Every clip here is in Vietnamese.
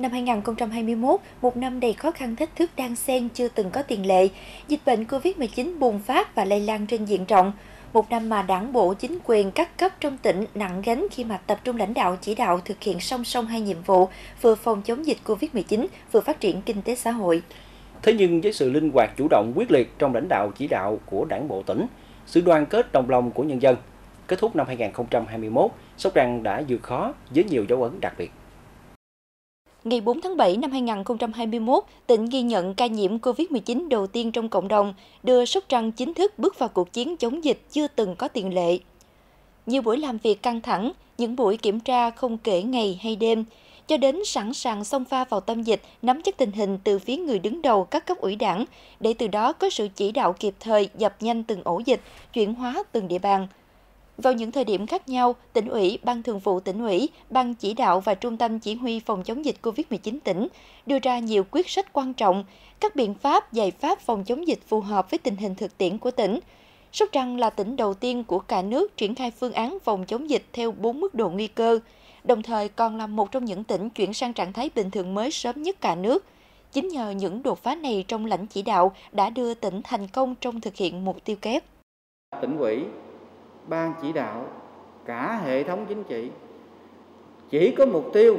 Năm 2021, một năm đầy khó khăn thách thức đan xen chưa từng có tiền lệ. Dịch bệnh Covid-19 bùng phát và lây lan trên diện rộng. Một năm mà Đảng bộ, chính quyền các cấp trong tỉnh nặng gánh khi mà tập trung lãnh đạo chỉ đạo thực hiện song song hai nhiệm vụ, vừa phòng chống dịch Covid-19, vừa phát triển kinh tế xã hội. Thế nhưng với sự linh hoạt, chủ động, quyết liệt trong lãnh đạo chỉ đạo của Đảng bộ tỉnh, sự đoàn kết đồng lòng của nhân dân, kết thúc năm 2021, Sóc Trăng đã vượt khó với nhiều dấu ấn đặc biệt. Ngày 4 tháng 7 năm 2021, tỉnh ghi nhận ca nhiễm Covid-19 đầu tiên trong cộng đồng, đưa Sóc Trăng chính thức bước vào cuộc chiến chống dịch chưa từng có tiền lệ. Nhiều buổi làm việc căng thẳng, những buổi kiểm tra không kể ngày hay đêm, cho đến sẵn sàng xông pha vào tâm dịch, nắm chắc tình hình từ phía người đứng đầu các cấp ủy Đảng, để từ đó có sự chỉ đạo kịp thời dập nhanh từng ổ dịch, chuyển hóa từng địa bàn. Vào những thời điểm khác nhau, tỉnh ủy, ban thường vụ tỉnh ủy, ban chỉ đạo và trung tâm chỉ huy phòng chống dịch Covid-19 tỉnh đưa ra nhiều quyết sách quan trọng, các biện pháp, giải pháp phòng chống dịch phù hợp với tình hình thực tiễn của tỉnh. Sóc Trăng là tỉnh đầu tiên của cả nước triển khai phương án phòng chống dịch theo 4 mức độ nguy cơ, đồng thời còn là một trong những tỉnh chuyển sang trạng thái bình thường mới sớm nhất cả nước. Chính nhờ những đột phá này trong lãnh chỉ đạo đã đưa tỉnh thành công trong thực hiện mục tiêu kép. Tỉnh ủy, ban chỉ đạo, cả hệ thống chính trị chỉ có mục tiêu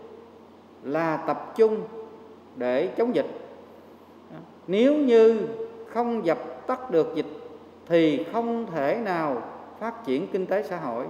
là tập trung để chống dịch. Nếu như không dập tắt được dịch thì không thể nào phát triển kinh tế xã hội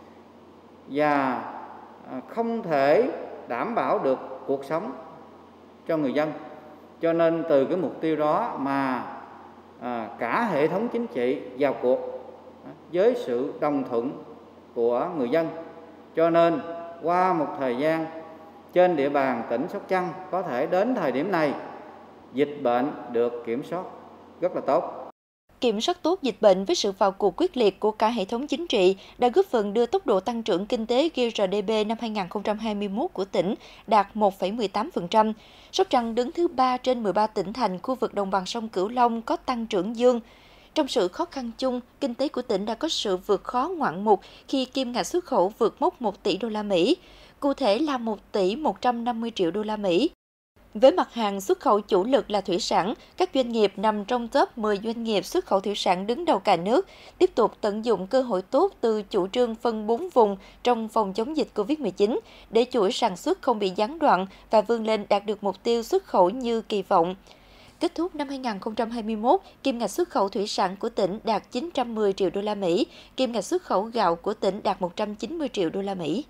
và không thể đảm bảo được cuộc sống cho người dân. Cho nên từ cái mục tiêu đó mà cả hệ thống chính trị vào cuộc với sự đồng thuận của người dân. Cho nên qua một thời gian trên địa bàn tỉnh Sóc Trăng có thể đến thời điểm này dịch bệnh được kiểm soát rất là tốt. Kiểm soát tốt dịch bệnh với sự vào cuộc quyết liệt của cả hệ thống chính trị đã góp phần đưa tốc độ tăng trưởng kinh tế GRDP năm 2021 của tỉnh đạt 1,18%. Sóc Trăng đứng thứ 3 trên 13 tỉnh thành khu vực đồng bằng sông Cửu Long có tăng trưởng dương. Trong sự khó khăn chung, kinh tế của tỉnh đã có sự vượt khó ngoạn mục khi kim ngạch xuất khẩu vượt mốc 1 tỷ đô la Mỹ, cụ thể là 1 tỷ 150 triệu đô la Mỹ. Với mặt hàng xuất khẩu chủ lực là thủy sản, các doanh nghiệp nằm trong top 10 doanh nghiệp xuất khẩu thủy sản đứng đầu cả nước, tiếp tục tận dụng cơ hội tốt từ chủ trương phân 4 vùng trong phòng chống dịch Covid-19 để chuỗi sản xuất không bị gián đoạn và vươn lên đạt được mục tiêu xuất khẩu như kỳ vọng. Kết thúc năm 2021, kim ngạch xuất khẩu thủy sản của tỉnh đạt 910 triệu đô la Mỹ, kim ngạch xuất khẩu gạo của tỉnh đạt 190 triệu đô la Mỹ.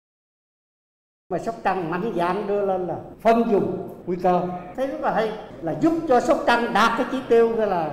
Mà Sóc Trăng mạnh dạn đưa lên là phân vùng nguy cơ, thấy rất là hay, là giúp cho Sóc Trăng đạt cái chỉ tiêu gọi là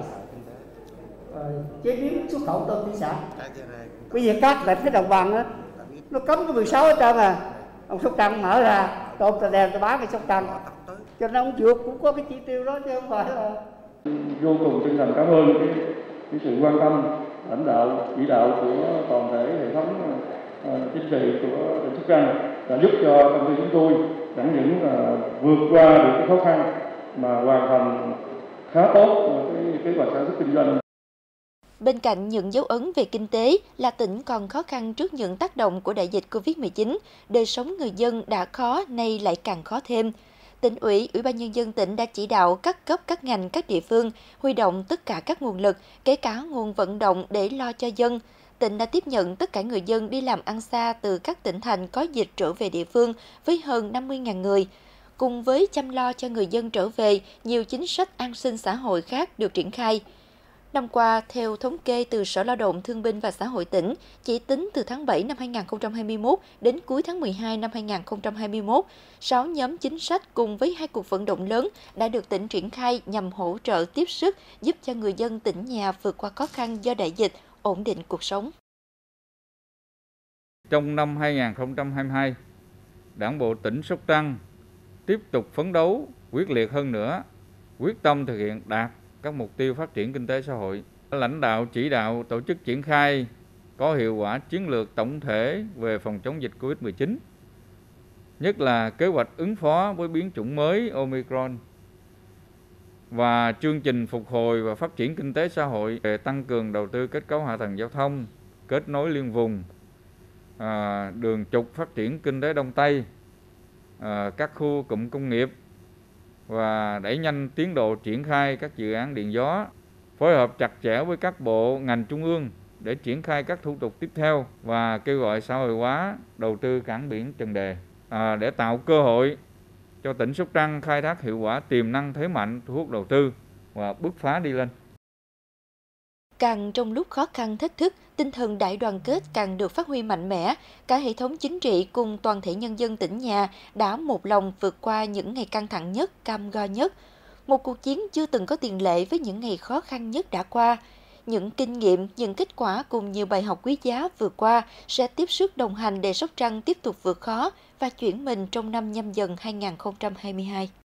chế biến xuất khẩu tôm thủy sản. Bây giờ các lại cái đồng bằng đó, nó cấm cái 16 hết trơn à, ông Sóc Trăng mở ra tôm ta đem ta bán cái Sóc Trăng, cho nên ông Dược cũng có cái chỉ tiêu đó chứ không phải là. Vô cùng chân thành cảm ơn cái sự quan tâm lãnh đạo chỉ đạo của toàn thể hệ thống chính trị của tỉnh Sóc Trăng đã giúp cho công ty chúng tôi chẳng những vượt qua được cái khó khăn mà hoàn thành khá tốt cái kế hoạch sản xuất kinh doanh. Bên cạnh những dấu ấn về kinh tế là tỉnh còn khó khăn trước những tác động của đại dịch Covid-19, đời sống người dân đã khó nay lại càng khó thêm. Tỉnh ủy, Ủy ban Nhân dân tỉnh đã chỉ đạo các cấp, các ngành, các địa phương huy động tất cả các nguồn lực, kể cả nguồn vận động để lo cho dân. Tỉnh đã tiếp nhận tất cả người dân đi làm ăn xa từ các tỉnh thành có dịch trở về địa phương với hơn 50.000 người. Cùng với chăm lo cho người dân trở về, nhiều chính sách an sinh xã hội khác được triển khai. Năm qua, theo thống kê từ Sở Lao động Thương binh và Xã hội tỉnh, chỉ tính từ tháng 7 năm 2021 đến cuối tháng 12 năm 2021, 6 nhóm chính sách cùng với 2 cuộc vận động lớn đã được tỉnh triển khai nhằm hỗ trợ tiếp sức giúp cho người dân tỉnh nhà vượt qua khó khăn do đại dịch, ổn định cuộc sống. Trong năm 2022, Đảng bộ tỉnh Sóc Trăng tiếp tục phấn đấu quyết liệt hơn nữa, quyết tâm thực hiện đạt các mục tiêu phát triển kinh tế xã hội. Lãnh đạo chỉ đạo tổ chức triển khai có hiệu quả chiến lược tổng thể về phòng chống dịch Covid-19, nhất là kế hoạch ứng phó với biến chủng mới Omicron và chương trình phục hồi và phát triển kinh tế xã hội về tăng cường đầu tư kết cấu hạ tầng giao thông, kết nối liên vùng, đường trục phát triển kinh tế Đông Tây, các khu cụm công nghiệp và đẩy nhanh tiến độ triển khai các dự án điện gió, phối hợp chặt chẽ với các bộ ngành trung ương để triển khai các thủ tục tiếp theo và kêu gọi xã hội hóa đầu tư cảng biển Trần Đề để tạo cơ hội cho tỉnh Sóc Trăng khai thác hiệu quả tiềm năng thế mạnh, thu hút đầu tư và bứt phá đi lên. Càng trong lúc khó khăn thách thức, tinh thần đại đoàn kết càng được phát huy mạnh mẽ. Cả hệ thống chính trị cùng toàn thể nhân dân tỉnh nhà đã một lòng vượt qua những ngày căng thẳng nhất, cam go nhất. Một cuộc chiến chưa từng có tiền lệ với những ngày khó khăn nhất đã qua. Những kinh nghiệm, những kết quả cùng nhiều bài học quý giá vừa qua sẽ tiếp sức đồng hành để Sóc Trăng tiếp tục vượt khó và chuyển mình trong năm Nhâm Dần 2022.